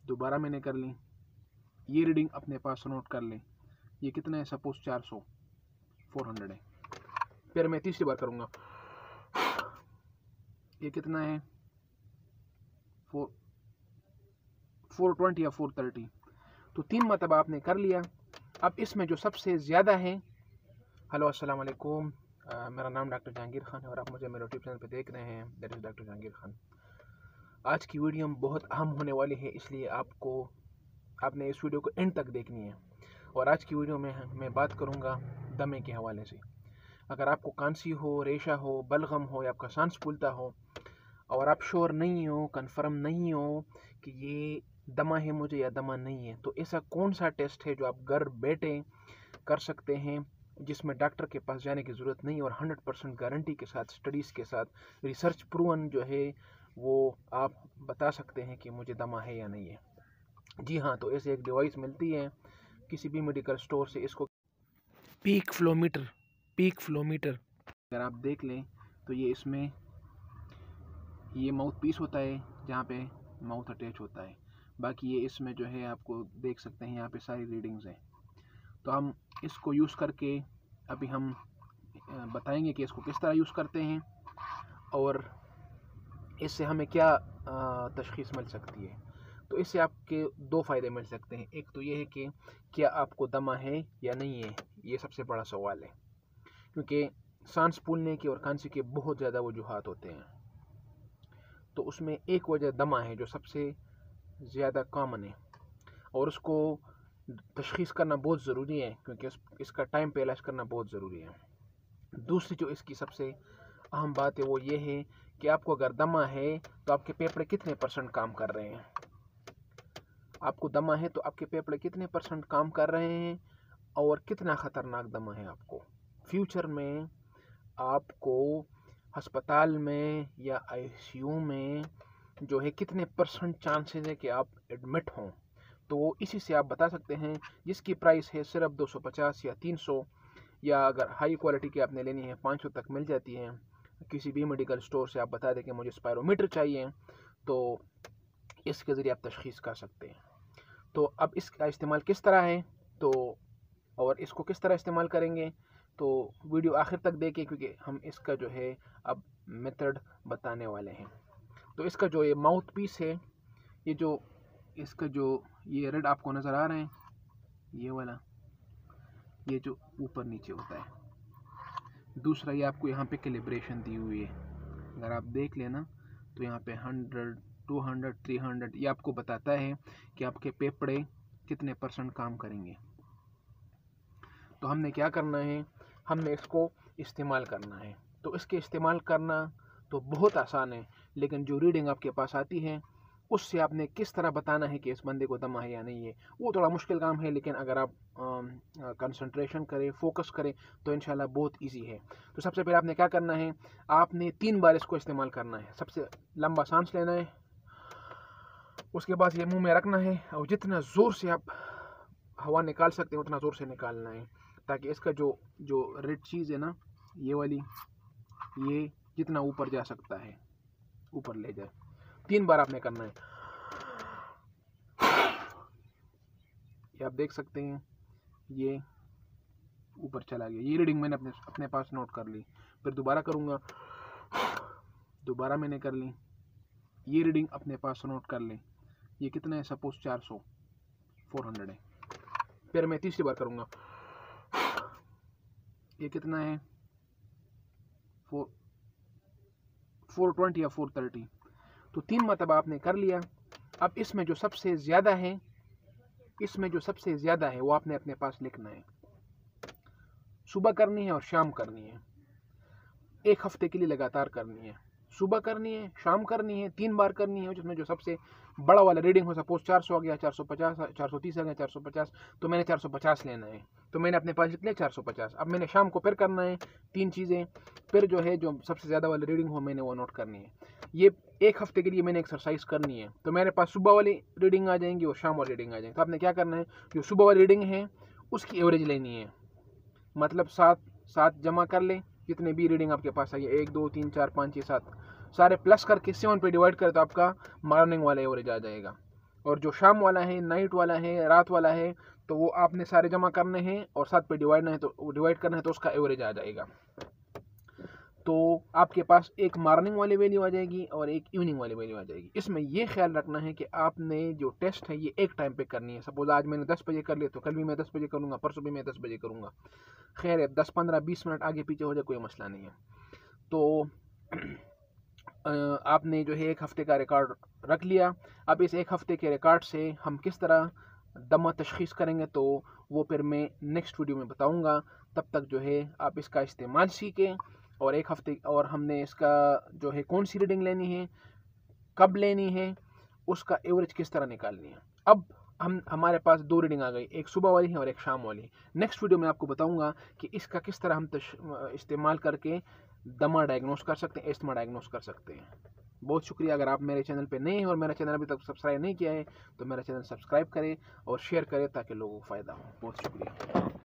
दोबारा मैंने कर ली, ये रीडिंग अपने पास नोट कर लें। ये कितना है, सपोज 400 है। फिर मैं तीसरी बार करूँगा, ये कितना है, 420 या 430। तो 3 मरतबा आपने कर लिया। अब इसमें जो सबसे ज़्यादा है, हेलो अस्सलाम वालेकुम, मेरा नाम डॉक्टर जहांगीर खान है और आप मुझे मेरे यूट्यूब चैनल पे देख रहे हैं, that is doctor Jahangir Khan. आज की वीडियो बहुत अहम होने वाली है, इसलिए आपने इस वीडियो को एंड तक देखनी है। और आज की वीडियो में मैं बात करूंगा दमे के हवाले से। अगर आपको खांसी हो, रेशा हो, बलगम हो या आपका सांस फूलता हो और आप श्योर नहीं हो, कंफर्म नहीं हो कि ये दमा है मुझे या दमा नहीं है, तो ऐसा कौन सा टेस्ट है जो आप घर बैठे कर सकते हैं, जिसमें डॉक्टर के पास जाने की ज़रूरत नहीं और 100% गारंटी के साथ, स्टडीज़ के साथ, रिसर्च प्रूवन जो है वो आप बता सकते हैं कि मुझे दमा है या नहीं है। जी हाँ, तो ऐसे एक डिवाइस मिलती है किसी भी मेडिकल स्टोर से, इसको पीक फ्लोमीटर अगर आप देख लें तो ये इसमें ये माउथ पीस होता है जहाँ पे माउथ अटैच होता है। बाकी ये इसमें जो है आपको देख सकते हैं यहाँ पे सारी रीडिंग्स हैं। तो हम इसको यूज़ करके अभी हम बताएंगे कि इसको किस तरह यूज़ करते हैं और इससे हमें क्या तशख़ीस मिल सकती है। तो इससे आपके 2 फ़ायदे मिल सकते हैं। एक तो ये है कि क्या आपको दमा है या नहीं है, ये सबसे बड़ा सवाल है, क्योंकि सांस फूलने की और खांसी के बहुत ज़्यादा वजूहात होते हैं। तो उसमें एक वजह दमा है जो सबसे ज़्यादा कॉमन है और उसको तशख़ीस करना बहुत ज़रूरी है, क्योंकि इसका टाइम पे इलाज करना बहुत ज़रूरी है। दूसरी जो इसकी सबसे अहम बात है वो ये है कि आपको अगर दमा है तो आपके फेफड़े कितने % काम कर रहे हैं। आपको दमा है तो आपके फेफड़े कितने % काम कर रहे हैं और कितना ख़तरनाक दमा है आपको। फ्यूचर में आपको अस्पताल में या आईसीयू में जो है कितने % चांसेस है कि आप एडमिट हों। तो इसी से आप बता सकते हैं, जिसकी प्राइस है सिर्फ 250 या 300, या अगर हाई क्वालिटी की आपने लेनी है 500 तक मिल जाती है। किसी भी मेडिकल स्टोर से आप बता दें कि मुझे स्पायरोमीटर चाहिए, तो इसके ज़रिए आप तशख़ीस कर सकते हैं। तो अब इसका इस्तेमाल किस तरह है और इसको किस तरह इस्तेमाल करेंगे, तो वीडियो आखिर तक देखें, क्योंकि हम इसका जो है अब मेथड बताने वाले हैं। तो इसका जो ये माउथ पीस है, ये जो इसका जो ये रेड आपको नज़र आ रहे हैं, ये वाला, ये जो ऊपर नीचे होता है। दूसरा ये आपको यहाँ पे कैलिब्रेशन दी हुई है, अगर आप देख लेना तो यहाँ पे 100, 200, 300 ये आपको बताता है कि आपके फेफड़े कितने % काम करेंगे। तो हमने क्या करना है, हमने इसको इस्तेमाल करना है। तो इसके इस्तेमाल करना तो बहुत आसान है, लेकिन जो रीडिंग आपके पास आती है उससे आपने किस तरह बताना है कि इस बंदे को दमा है या नहीं है, वो थोड़ा मुश्किल काम है। लेकिन अगर आप कंसंट्रेशन करें, फोकस करें, तो इंशाल्लाह बहुत इजी है। तो सबसे पहले आपने क्या करना है, आपने 3 बार इसको इस्तेमाल करना है। सबसे लंबा सांस लेना है, उसके बाद ये मुंह में रखना है और जितना ज़ोर से आप हवा निकाल सकते हैं उतना ज़ोर से निकालना है, ताकि इसका जो रेड चीज़ है ना, ये वाली, ये जितना ऊपर जा सकता है ऊपर ले जाए। 3 बार आपने करना है। ये आप देख सकते हैं, ये ऊपर चला गया। ये रीडिंग मैंने अपने पास नोट कर ली। फिर दोबारा करूँगा, दोबारा मैंने कर ली, ये रीडिंग अपने पास नोट कर लें। ये कितना है, सपोज 400 है। फिर मैं तीसरी बार करूँगा, ये कितना है, 420 या 430। तो 3 मरतबा आपने कर लिया। अब इसमें जो सबसे ज़्यादा है वो आपने अपने पास लिखना है। सुबह करनी है और शाम करनी है, 1 हफ्ते के लिए लगातार करनी है। सुबह करनी है, शाम करनी है, 3 बार करनी है, जिसमें जो सबसे बड़ा वाला रीडिंग हो, सपोज 400 आ गया, 450, 430 आ गया, 450, तो मैंने 450 लेना है। तो मैंने अपने पास लिख लिया 450। अब मैंने शाम को फिर करना है 3 चीज़ें, फिर जो है जो सबसे ज़्यादा वाली रीडिंग हो मैंने वो नोट करनी है। ये 1 हफ्ते के लिए मैंने एक्सरसाइज करनी है। तो मेरे पास सुबह वाली रीडिंग आ जाएंगी और शाम वाली रीडिंग आ जाएंगी। तो आपने क्या करना है, जो सुबह वाली रीडिंग है उसकी एवरेज लेनी है, मतलब 7 जमा कर लें, जितने भी रीडिंग आपके पास आई है, 1 2 3 4 5 6 7 सारे प्लस करके 7 पे डिवाइड करें तो आपका मॉर्निंग वाला एवरेज आ जाएगा। और जो शाम वाला है, नाइट वाला है, रात वाला है, तो वो आपने सारे जमा करने हैं और 7 पे डिवाइड करना है, तो उसका एवरेज आ जाएगा। तो आपके पास एक मॉर्निंग वाली वैल्यू आ जाएगी और एक इवनिंग वाली वैल्यू आ जाएगी। इसमें ये ख्याल रखना है कि आपने जो टेस्ट है ये एक टाइम पे करनी है। सपोज आज मैंने 10 बजे कर लिया, तो कल भी मैं 10 बजे करूँगा, परसों भी मैं 10 बजे करूँगा। खैर है, 10, 15, 20 मिनट आगे पीछे हो जाए कोई मसला नहीं है। तो आपने जो है एक हफ़्ते का रिकॉर्ड रख लिया। अब इस एक हफ़्ते के रिकॉर्ड से हम किस तरह दमा तशख़ीस करेंगे, तो वो फिर मैं नेक्स्ट वीडियो में बताऊंगा। तब तक जो है आप इसका इस्तेमाल सीखें, और एक हफ़्ते और हमने इसका जो है कौन सी रीडिंग लेनी है, कब लेनी है, उसका एवरेज किस तरह निकालनी है। अब हमारे पास 2 रीडिंग आ गई, एक सुबह वाली है और एक शाम वाली। नेक्स्ट वीडियो में आपको बताऊंगा कि इसका किस तरह हम इस्तेमाल करके दमा डायग्नोस कर सकते हैं, एस्थमा डायग्नोस कर सकते हैं। बहुत शुक्रिया। अगर आप मेरे चैनल पे नए हैं और मेरा चैनल अभी तक सब्सक्राइब नहीं किया है, तो मेरा चैनल सब्सक्राइब करें और शेयर करें ताकि लोगों को फ़ायदा हो। बहुत शुक्रिया।